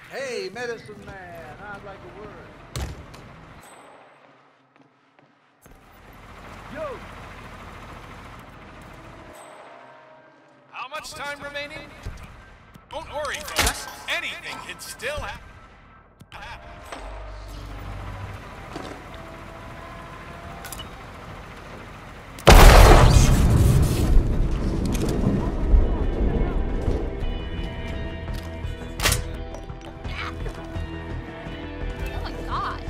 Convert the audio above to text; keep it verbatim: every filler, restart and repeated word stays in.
Hey, medicine man, I'd like a word. Yo! How much time remaining? Don't worry, folks. Anything can still happen. Oh my god.